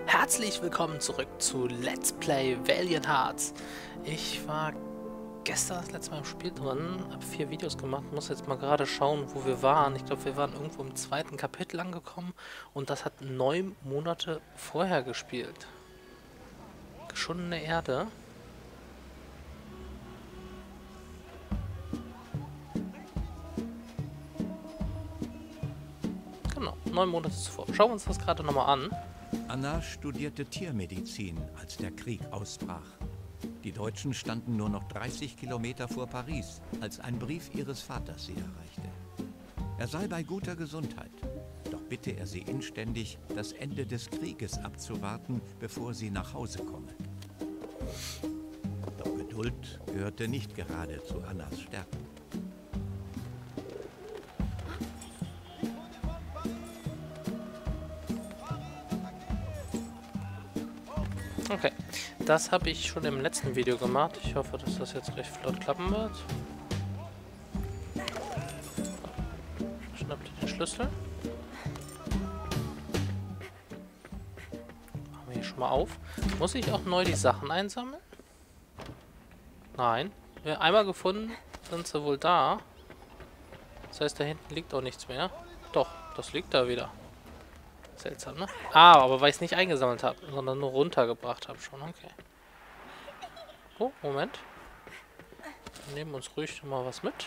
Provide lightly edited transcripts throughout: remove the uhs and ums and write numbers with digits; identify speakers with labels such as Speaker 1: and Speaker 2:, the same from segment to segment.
Speaker 1: Herzlich willkommen zurück zu Let's Play Valiant Hearts. Ich war gestern das letzte Mal im Spiel drin, habe 4 Videos gemacht, muss jetzt mal gerade schauen, wo wir waren. Ich glaube, wir waren irgendwo im 2. Kapitel angekommen und das hat 9 Monate vorher gespielt. Geschundene Erde. Genau, 9 Monate zuvor. Schauen wir uns das gerade nochmal an.
Speaker 2: Anna studierte Tiermedizin, als der Krieg ausbrach. Die Deutschen standen nur noch 30 Kilometer vor Paris, als ein Brief ihres Vaters sie erreichte. Er sei bei guter Gesundheit, doch bitte er sie inständig, das Ende des Krieges abzuwarten, bevor sie nach Hause komme. Doch Geduld gehörte nicht gerade zu Annas Stärken.
Speaker 1: Okay, das habe ich schon im letzten Video gemacht. Ich hoffe, dass das jetzt recht flott klappen wird. Schnappt ihr den Schlüssel. Machen wir hier schon mal auf. Muss ich auch neu die Sachen einsammeln? Nein. Einmal gefunden, sind sie wohl da. Das heißt, da hinten liegt auch nichts mehr. Doch, das liegt da wieder. Seltsam, ne? Ah, aber weil ich es nicht eingesammelt habe, sondern nur runtergebracht habe schon. Okay. Oh, Moment. Wir nehmen uns ruhig mal was mit.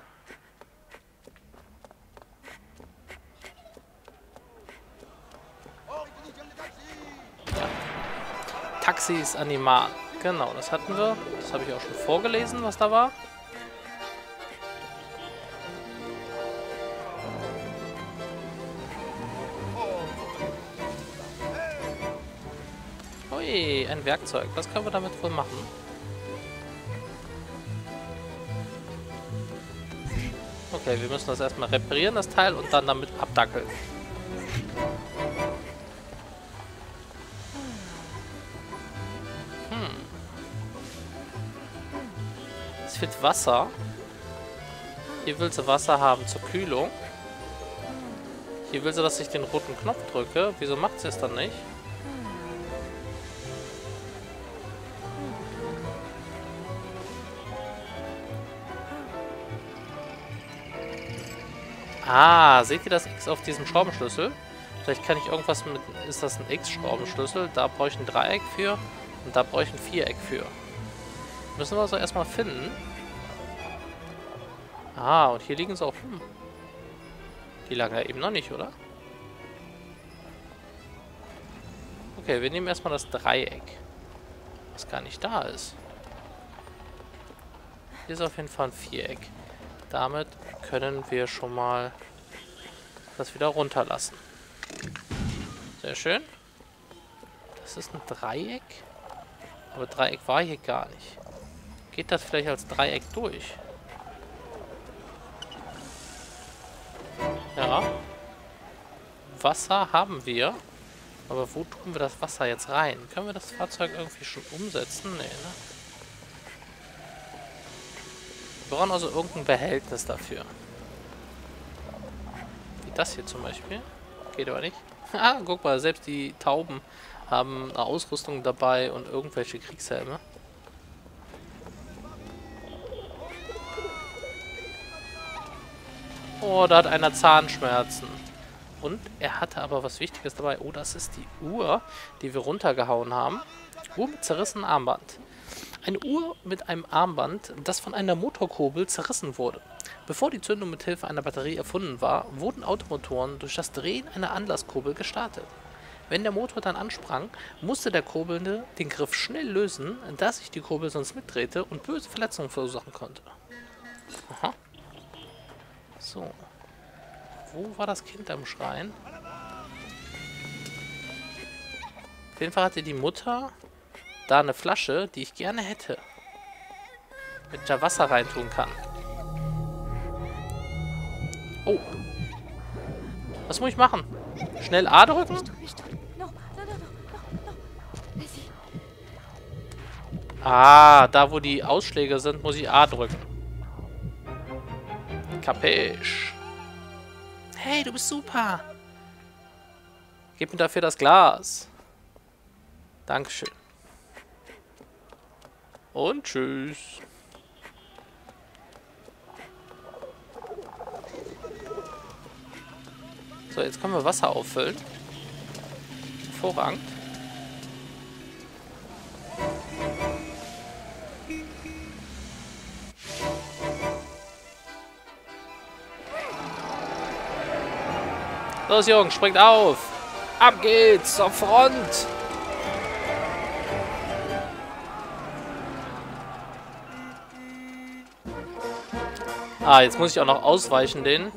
Speaker 1: Ja. Taxis Animal. Genau, das hatten wir. Das habe ich auch schon vorgelesen, was da war. Ui, ein Werkzeug. Was können wir damit wohl machen? Okay, wir müssen das erstmal reparieren, das Teil, und dann damit abdackeln. Es fehlt Wasser. Hier will sie Wasser haben zur Kühlung. Hier will sie, dass ich den roten Knopf drücke. Wieso macht sie es dann nicht? Ah, seht ihr das X auf diesem Schraubenschlüssel? Vielleicht kann ich irgendwas mit... Ist das ein X-Schraubenschlüssel? Da brauche ich ein Dreieck für und da brauche ich ein Viereck für. Müssen wir also erstmal finden. Ah, und hier liegen sie auch... Die lagen ja eben noch nicht, oder? Okay, wir nehmen erstmal das Dreieck. Was gar nicht da ist. Hier ist auf jeden Fall ein Viereck. Damit können wir schon mal das wieder runterlassen. Sehr schön. Das ist ein Dreieck. Aber Dreieck war hier gar nicht. Geht das vielleicht als Dreieck durch? Ja. Wasser haben wir. Aber wo tun wir das Wasser jetzt rein? Können wir das Fahrzeug irgendwie schon umsetzen? Nee, ne? Wir brauchen also irgendein Behältnis dafür. Wie das hier zum Beispiel. Geht aber nicht. Ah, guck mal, selbst die Tauben haben eine Ausrüstung dabei und irgendwelche Kriegshelme. Oh, da hat einer Zahnschmerzen. Und er hatte aber was Wichtiges dabei. Oh, das ist die Uhr, die wir runtergehauen haben. Uhr mit zerrissenem Armband. Eine Uhr mit einem Armband, das von einer Motorkurbel zerrissen wurde. Bevor die Zündung mit Hilfe einer Batterie erfunden war, wurden Automotoren durch das Drehen einer Anlasskurbel gestartet. Wenn der Motor dann ansprang, musste der Kurbelnde den Griff schnell lösen, da sich die Kurbel sonst mitdrehte und böse Verletzungen verursachen konnte. Aha. So. Wo war das Kind am Schreien? Auf jeden Fall hatte die Mutter da eine Flasche, die ich gerne hätte. Mit der Wasser reintun kann. Oh. Was muss ich machen? Schnell A drücken? Ah, da wo die Ausschläge sind, muss ich A drücken. Kapisch. Hey, du bist super. Gib mir dafür das Glas. Dankeschön. Und tschüss. So, jetzt können wir Wasser auffüllen. Hervorragend. Los, Jungs, springt auf! Ab geht's zur Front! Ah, jetzt muss ich auch noch ausweichen, den.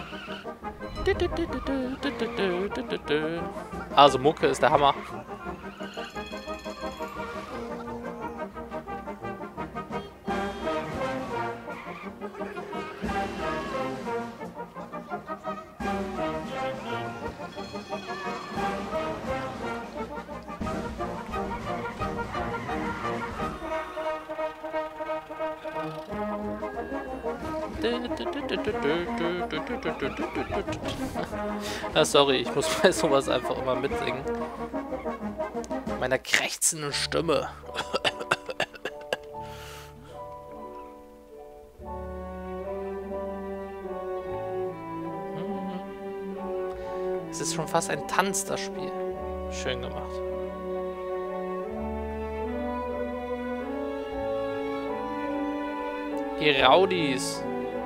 Speaker 1: Also Mucke ist der Hammer. Ah, sorry, ich muss bei sowas einfach immer mitsingen. Meiner krächzenden Stimme. Es ist schon fast ein Tanz, das Spiel. Schön gemacht. Die Rowdies.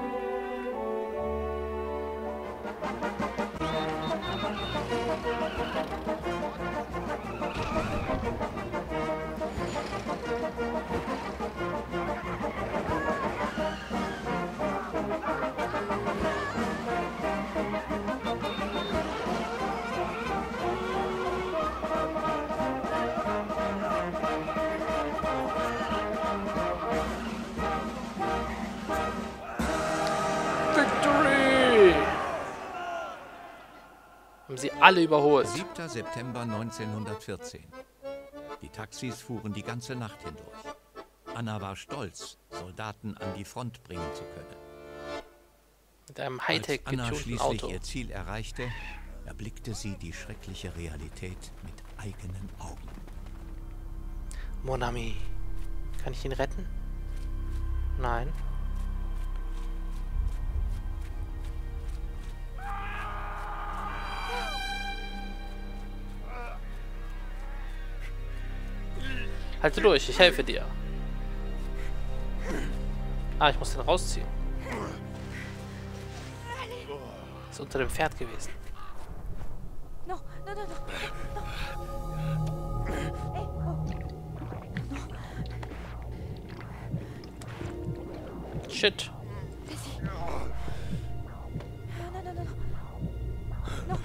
Speaker 1: Haben sie alle überholt.
Speaker 2: 7. September 1914. Die Taxis fuhren die ganze Nacht hindurch. Anna war stolz, Soldaten an die Front bringen zu können.
Speaker 1: Mit einem
Speaker 2: Als
Speaker 1: Hightech-getunten
Speaker 2: Anna schließlich
Speaker 1: Auto.
Speaker 2: ihr Ziel erreichte, erblickte sie die schreckliche Realität mit eigenen Augen.
Speaker 1: Mon ami. Kann ich ihn retten? Nein. Halte durch, ich helfe dir. Ah, ich muss den rausziehen. Ist unter dem Pferd gewesen.
Speaker 3: No, no, no, no.
Speaker 1: Shit.
Speaker 3: No, no, no, no. No.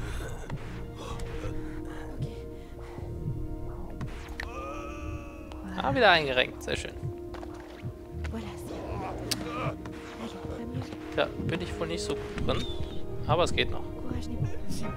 Speaker 3: Okay.
Speaker 1: Ah, wieder eingerenkt. Sehr schön.
Speaker 3: Voilà, allez, va mieux.
Speaker 1: Ja, bin ich wohl nicht so gut drin. Aber es geht noch.
Speaker 3: Courage, Nemo.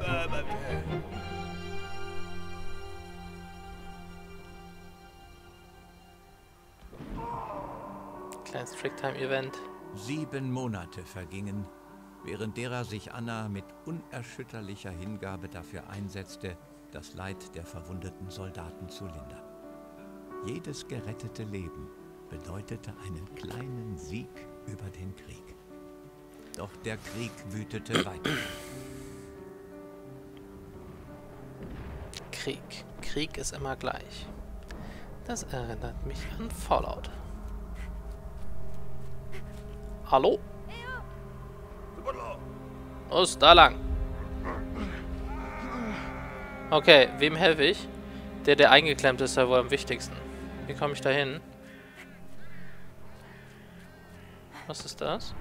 Speaker 1: Kleines Tricktime-Event.
Speaker 2: 7 Monate vergingen, während derer sich Anna mit unerschütterlicher Hingabe dafür einsetzte, das Leid der verwundeten Soldaten zu lindern. Jedes gerettete Leben bedeutete einen kleinen Sieg über den Krieg. Doch der Krieg wütete weiter.
Speaker 1: Krieg. Krieg ist immer gleich. Das erinnert mich an Fallout. Hallo? Los, da lang. Okay, wem helfe ich? Der eingeklemmt ist, ja wohl am wichtigsten. Wie komme ich da hin? Was ist das?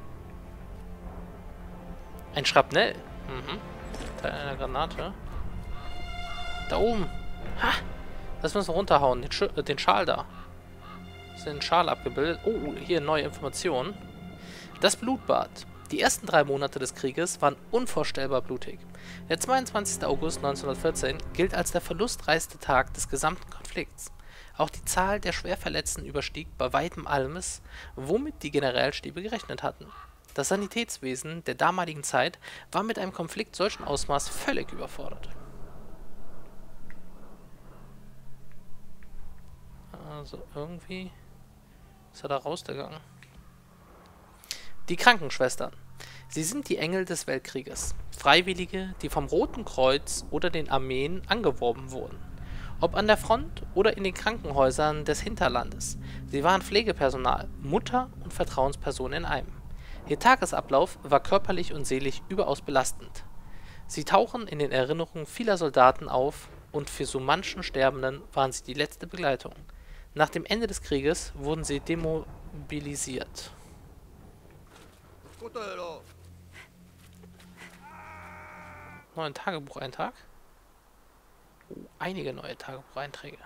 Speaker 1: Ein Schrapnell. Mhm. Teil einer Granate. Da oben. Ha! Das müssen wir runterhauen. Den Schal da. Ist den Schal abgebildet. Oh, hier neue Informationen. Das Blutbad. Die ersten 3 Monate des Krieges waren unvorstellbar blutig. Der 22. August 1914 gilt als der verlustreichste Tag des gesamten Konflikts. Auch die Zahl der Schwerverletzten überstieg bei weitem alles, womit die Generalstäbe gerechnet hatten. Das Sanitätswesen der damaligen Zeit war mit einem Konflikt solchen Ausmaß völlig überfordert. Also irgendwie ist er da rausgegangen. Die Krankenschwestern. Sie sind die Engel des Weltkrieges. Freiwillige, die vom Roten Kreuz oder den Armeen angeworben wurden. Ob an der Front oder in den Krankenhäusern des Hinterlandes. Sie waren Pflegepersonal, Mutter und Vertrauensperson in einem. Ihr Tagesablauf war körperlich und seelisch überaus belastend. Sie tauchen in den Erinnerungen vieler Soldaten auf und für so manchen Sterbenden waren sie die letzte Begleitung. Nach dem Ende des Krieges wurden sie demobilisiert. Neuen Tagebucheintrag? Oh, einige neue Tagebucheinträge.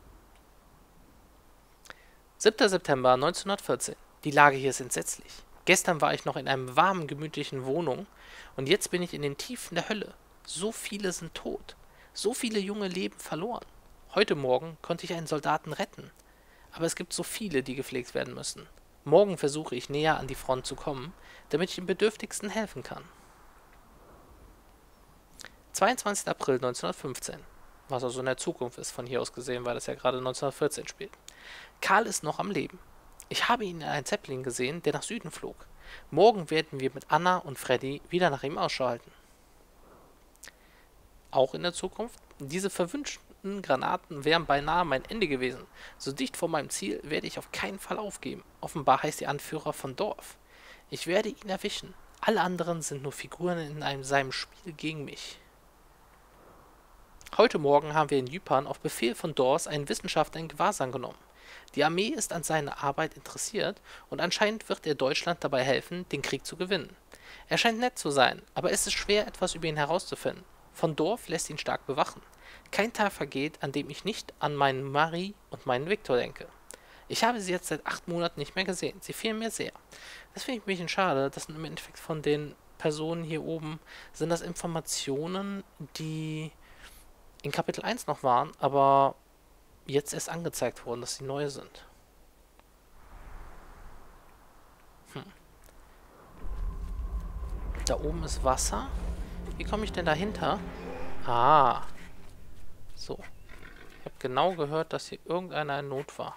Speaker 1: 7. September 1914. Die Lage hier ist entsetzlich. Gestern war ich noch in einem warmen, gemütlichen Wohnung und jetzt bin ich in den Tiefen der Hölle. So viele sind tot. So viele junge Leben verloren. Heute Morgen konnte ich einen Soldaten retten. Aber es gibt so viele, die gepflegt werden müssen. Morgen versuche ich näher an die Front zu kommen, damit ich den Bedürftigsten helfen kann. 22. April 1915. Was also in der Zukunft ist, von hier aus gesehen, weil das ja gerade 1914 spielt. Karl ist noch am Leben. Ich habe ihn in einem Zeppelin gesehen, der nach Süden flog. Morgen werden wir mit Anna und Freddy wieder nach ihm Ausschau halten. Auch in der Zukunft. Diese verwünschten Granaten wären beinahe mein Ende gewesen. So dicht vor meinem Ziel werde ich auf keinen Fall aufgeben. Offenbar heißt der Anführer von Dorf. Ich werde ihn erwischen. Alle anderen sind nur Figuren in seinem Spiel gegen mich. Heute Morgen haben wir in Ypern auf Befehl von Dors einen Wissenschaftler in Gewahrsam genommen. Die Armee ist an seiner Arbeit interessiert und anscheinend wird er Deutschland dabei helfen, den Krieg zu gewinnen. Er scheint nett zu sein, aber es ist schwer, etwas über ihn herauszufinden. Von Dorf lässt ihn stark bewachen. Kein Tag vergeht, an dem ich nicht an meinen Marie und meinen Viktor denke. Ich habe sie jetzt seit 8 Monaten nicht mehr gesehen. Sie fehlen mir sehr. Das finde ich ein bisschen schade, dass im Endeffekt von den Personen hier oben sind das Informationen, die in Kapitel 1 noch waren, aber jetzt erst angezeigt wurden, dass sie neu sind. Da oben ist Wasser. Wie komme ich denn dahinter? Ah. So. Ich habe genau gehört, dass hier irgendeiner in Not war.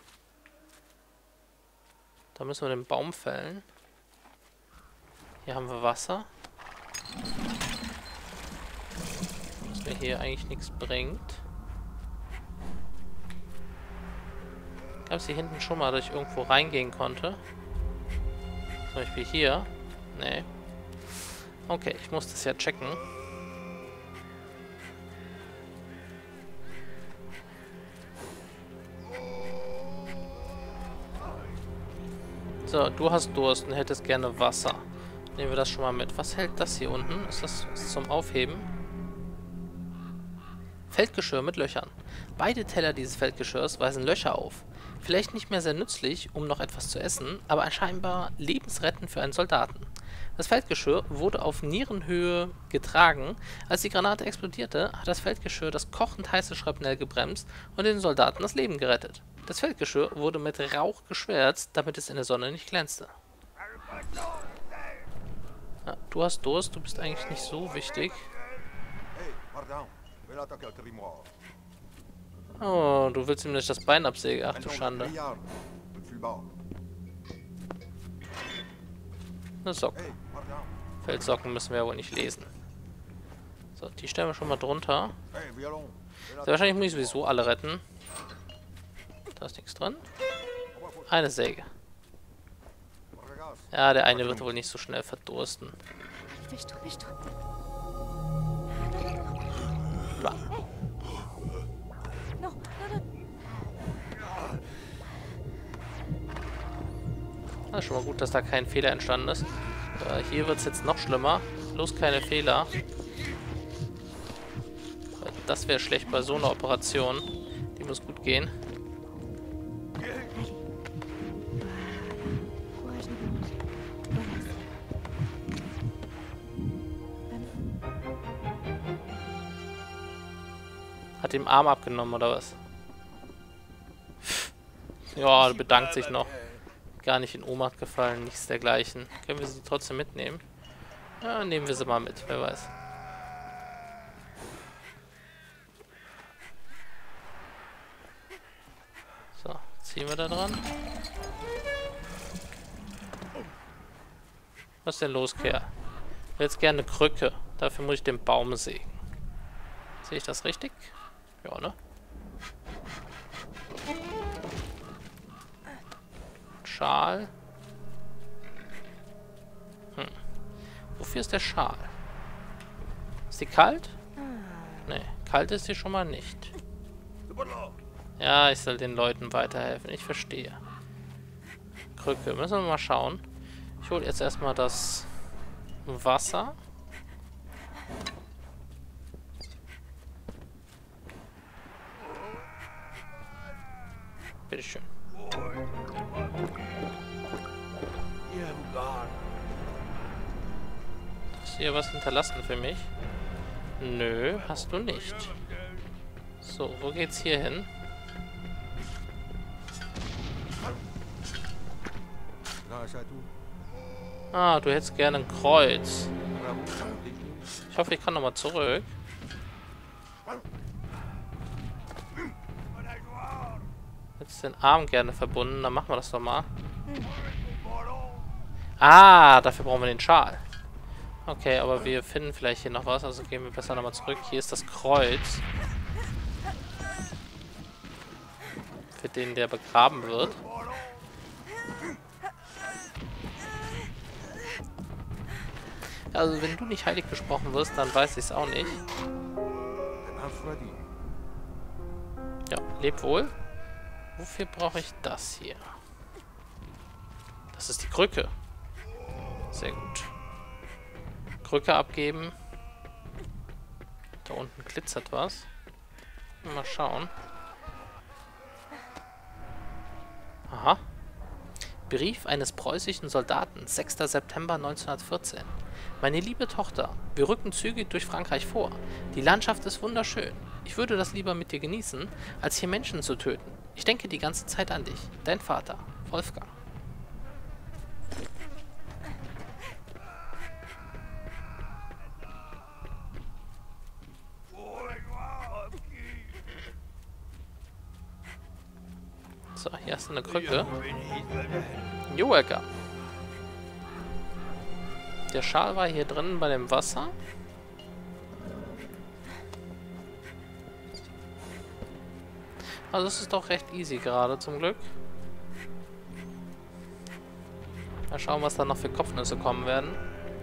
Speaker 1: Da müssen wir den Baum fällen. Hier haben wir Wasser. Was mir hier eigentlich nichts bringt. Gab es hier hinten schon mal, dass ich irgendwo reingehen konnte? Zum Beispiel hier. Nee. Okay, ich muss das ja checken. So, du hast Durst und hättest gerne Wasser. Nehmen wir das schon mal mit. Was hält das hier unten? Ist das zum Aufheben? Feldgeschirr mit Löchern. Beide Teller dieses Feldgeschirrs weisen Löcher auf. Vielleicht nicht mehr sehr nützlich, um noch etwas zu essen, aber scheinbar lebensrettend für einen Soldaten. Das Feldgeschirr wurde auf Nierenhöhe getragen. Als die Granate explodierte, hat das Feldgeschirr das kochend heiße Schrapnell gebremst und den Soldaten das Leben gerettet. Das Feldgeschirr wurde mit Rauch geschwärzt, damit es in der Sonne nicht glänzte. Ja, du hast Durst, du bist eigentlich nicht so wichtig. Oh, du willst ihm nicht das Bein absägen. Ach du Schande. Eine Socke. Feldsocken müssen wir ja wohl nicht lesen. So, die stellen wir schon mal drunter. Sehr wahrscheinlich muss ich sowieso alle retten. Da ist nichts drin. Eine Säge. Ja, der eine wird wohl nicht so schnell verdursten. Bah. Das ist schon mal gut, dass da kein Fehler entstanden ist. Hier wird es jetzt noch schlimmer. Bloß keine Fehler. Das wäre schlecht bei so einer Operation. Die muss gut gehen. Hat dem Arm abgenommen, oder was? Ja, bedankt sich noch. Gar nicht in Ohnmacht gefallen, nichts dergleichen. Können wir sie trotzdem mitnehmen? Ja, nehmen wir sie mal mit, wer weiß. So. Ziehen wir da dran. Was ist denn los, Kerl? Ich will jetzt gerne eine Krücke. Dafür muss ich den Baum sägen. Sehe ich das richtig? Ja, ne? Schal. Wofür ist der Schal? Ist die kalt? Ne, kalt ist sie schon mal nicht. Ja, ich soll den Leuten weiterhelfen. Ich verstehe. Krücke. Müssen wir mal schauen. Ich hole jetzt erstmal das Wasser. Bitteschön. Hast du hier was hinterlassen für mich? Nö, hast du nicht. So, wo geht's hier hin? Ah, du hättest gerne ein Kreuz. Ich hoffe, ich kann nochmal zurück. Jetzt den Arm gerne verbunden, dann machen wir das doch mal. Ah, dafür brauchen wir den Schal. Okay, aber wir finden vielleicht hier noch was, also gehen wir besser nochmal zurück. Hier ist das Kreuz. Für den, der begraben wird. Also wenn du nicht heilig gesprochen wirst, dann weiß ich es auch nicht. Ja, leb wohl. Wofür brauche ich das hier? Das ist die Krücke. Sehr gut. Krücke abgeben. Da unten glitzert was. Mal schauen. Aha. Brief eines preußischen Soldaten, 6. September 1914. Meine liebe Tochter, wir rücken zügig durch Frankreich vor. Die Landschaft ist wunderschön. Ich würde das lieber mit dir genießen, als hier Menschen zu töten. Ich denke die ganze Zeit an dich. Dein Vater, Wolfgang. So, hier hast du eine Krücke. You're welcome. Der Schal war hier drin bei dem Wasser. Also es ist doch recht easy gerade zum Glück. Mal schauen, was da noch für Kopfnüsse kommen werden.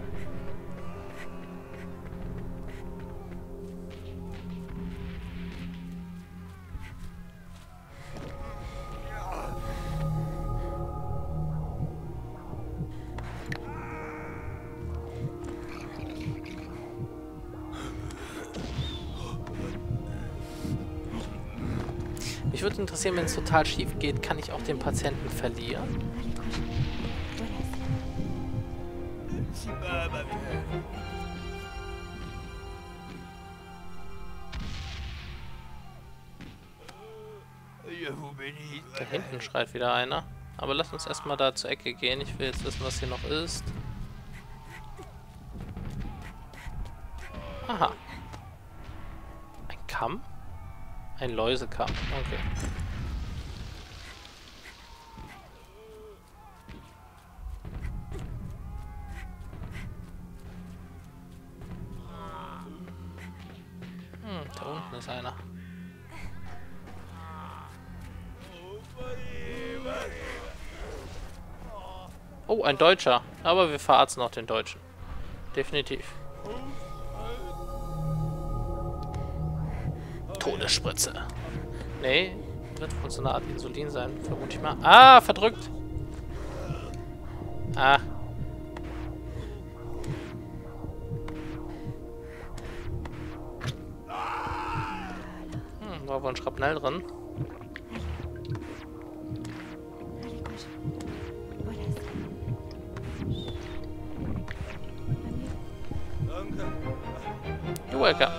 Speaker 1: Mich würde interessieren, wenn es total schief geht, kann ich auch den Patienten verlieren? Da hinten schreit wieder einer. Aber lass uns erstmal da zur Ecke gehen. Ich will jetzt wissen, was hier noch ist. Aha. Ein Kamm? Ein Läusekamm. Okay. Da unten ist einer. Oh, ein Deutscher. Aber wir verarzten auch den Deutschen. Definitiv. Todesspritze. Nee, wird wohl so eine Art Insulin sein, vermute ich mal. Ah, verdrückt. Ah. War wohl ein Schrapnell drin. You're welcome.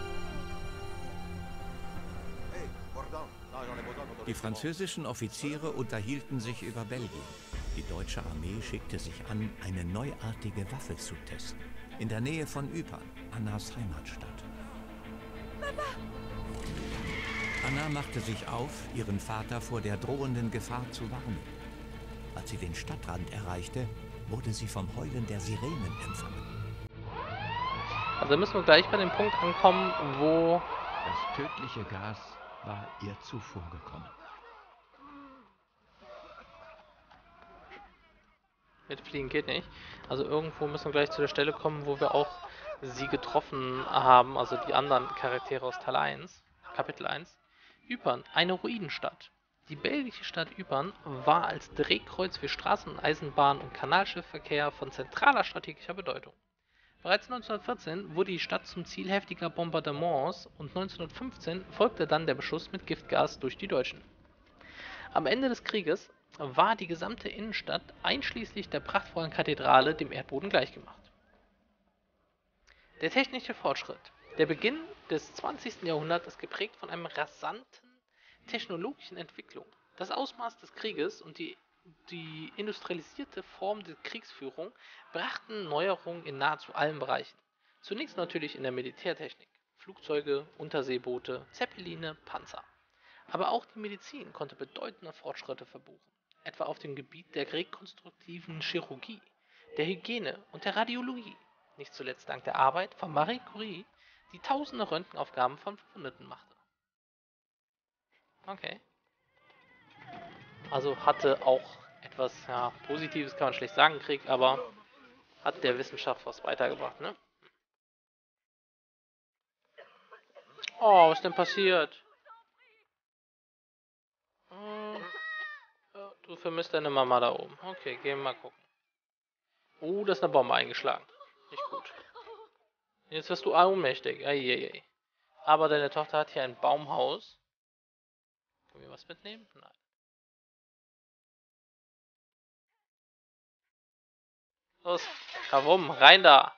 Speaker 2: Die französischen Offiziere unterhielten sich über Belgien. Die deutsche Armee schickte sich an, eine neuartige Waffe zu testen. In der Nähe von Ypern, Annas Heimatstadt. Anna machte sich auf, ihren Vater vor der drohenden Gefahr zu warnen. Als sie den Stadtrand erreichte, wurde sie vom Heulen der Sirenen empfangen.
Speaker 1: Also müssen wir gleich bei dem Punkt ankommen, wo...
Speaker 4: Das tödliche Gas war ihr zuvorgekommen.
Speaker 1: Mit Fliegen geht nicht. Also irgendwo müssen wir gleich zu der Stelle kommen, wo wir auch sie getroffen haben, also die anderen Charaktere aus Teil 1, Kapitel 1. Ypern, eine Ruinenstadt. Die belgische Stadt Ypern war als Drehkreuz für Straßen-, Eisenbahn- und Kanalschiffverkehr von zentraler strategischer Bedeutung. Bereits 1914 wurde die Stadt zum Ziel heftiger Bombardements und 1915 folgte dann der Beschuss mit Giftgas durch die Deutschen. Am Ende des Krieges war die gesamte Innenstadt einschließlich der prachtvollen Kathedrale dem Erdboden gleichgemacht. Der technische Fortschritt. Der Beginn des 20. Jahrhunderts ist geprägt von einer rasanten technologischen Entwicklung. Das Ausmaß des Krieges und die industrialisierte Form der Kriegsführung brachten Neuerungen in nahezu allen Bereichen. Zunächst natürlich in der Militärtechnik. Flugzeuge, Unterseeboote, Zeppeline, Panzer. Aber auch die Medizin konnte bedeutende Fortschritte verbuchen, etwa auf dem Gebiet der rekonstruktiven Chirurgie, der Hygiene und der Radiologie, nicht zuletzt dank der Arbeit von Marie Curie, die tausende Röntgenaufgaben von Verwundeten machte. Okay. Also hatte auch etwas, ja, Positives kann man schlecht sagen, Krieg, aber hat der Wissenschaft was weitergebracht, ne? Oh, was ist denn passiert? Du vermisst deine Mama da oben. Okay, gehen wir mal gucken. Da ist eine Bombe eingeschlagen. Nicht gut. Jetzt wirst du ohnmächtig. Eieiei. Aber deine Tochter hat hier ein Baumhaus. Können wir was mitnehmen? Nein. Los, herum, rein da.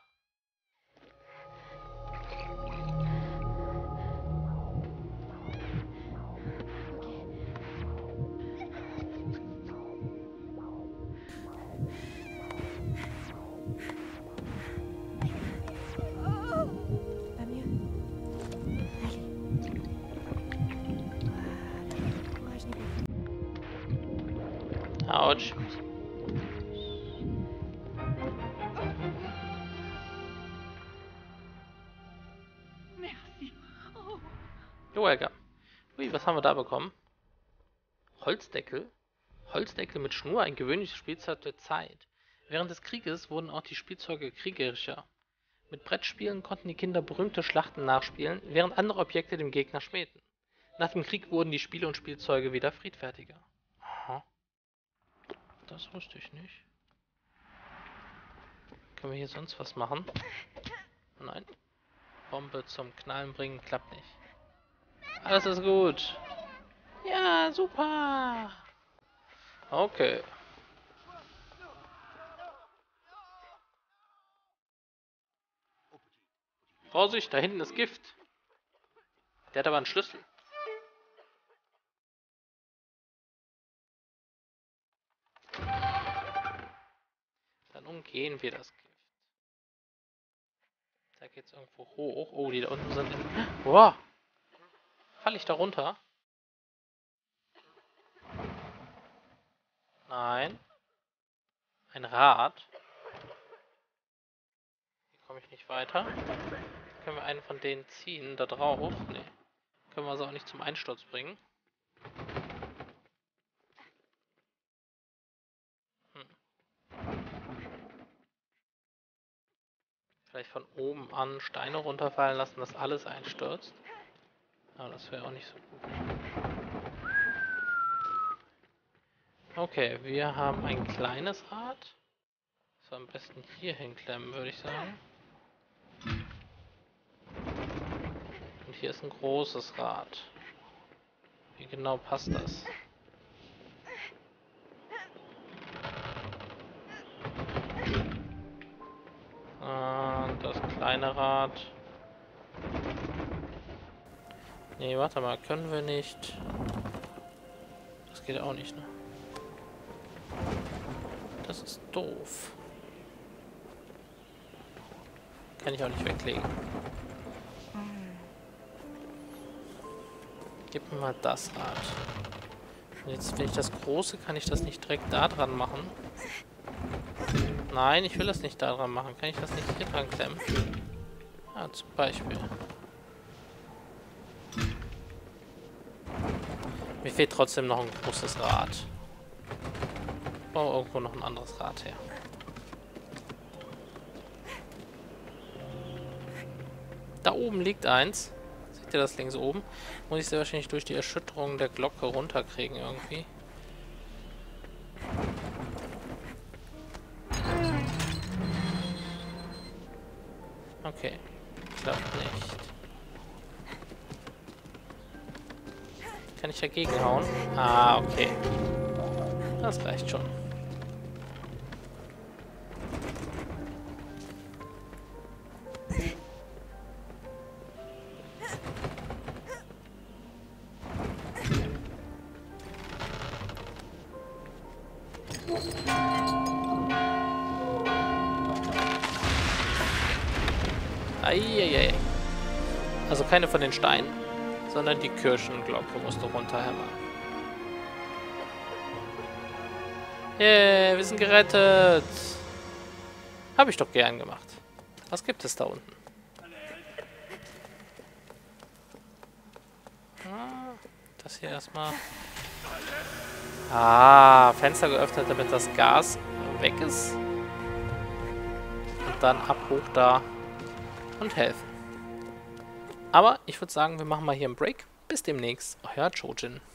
Speaker 3: Va mieux. Allez. Voilà. Courage, Nico.
Speaker 1: Autsch.
Speaker 5: Merci. Oh.
Speaker 1: You're welcome. Ui, was haben wir da bekommen? Holzdeckel? Holzdeckel mit Schnur, ein gewöhnliches Spielzeug der Zeit. Während des Krieges wurden auch die Spielzeuge kriegerischer. Mit Brettspielen konnten die Kinder berühmte Schlachten nachspielen, während andere Objekte dem Gegner schmähten. Nach dem Krieg wurden die Spiele und Spielzeuge wieder friedfertiger. Aha. Das wusste ich nicht. Können wir hier sonst was machen? Nein. Bombe zum Knallen bringen, klappt nicht. Alles ist gut. Ja, super. Okay. Vorsicht, da hinten ist Gift. Der hat aber einen Schlüssel. Dann umgehen wir das Gift. Da geht's irgendwo hoch. Oh, die da unten sind. Boah. Falle ich da runter? Nein. Ein Rad. Hier komme ich nicht weiter. Können wir einen von denen ziehen? Da drauf? Nee. Können wir sie auch nicht zum Einsturz bringen. Vielleicht von oben an Steine runterfallen lassen, dass alles einstürzt. Aber das wäre auch nicht so gut. Okay, wir haben ein kleines Rad. Das wir am besten hier hinklemmen, würde ich sagen. Und hier ist ein großes Rad. Wie genau passt das? Das kleine Rad. Nee, warte mal, können wir nicht. Das geht auch nicht, ne? Das ist doof. Kann ich auch nicht weglegen. Gib mir mal das Rad. Und jetzt, wenn ich das große, kann ich das nicht direkt da dran machen. Nein, ich will das nicht da dran machen. Kann ich das nicht hier dran klemmen? Ja, zum Beispiel. Mir fehlt trotzdem noch ein großes Rad. Ich brauche irgendwo noch ein anderes Rad her. Da oben liegt eins. Seht ihr das links oben? Muss ich sehr wahrscheinlich durch die Erschütterung der Glocke runterkriegen irgendwie. Okay. Klappt nicht. Kann ich dagegen hauen? Ah, okay. Das reicht schon. Eieiei. Also keine von den Steinen, sondern die Kirchenglocke musst du runterhämmern. Yay, wir sind gerettet. Habe ich doch gern gemacht. Was gibt es da unten? Das hier erstmal. Ah, Fenster geöffnet, damit das Gas weg ist. Und dann ab hoch da und helfen. Aber ich würde sagen, wir machen mal hier einen Break. Bis demnächst. Euer Chojin.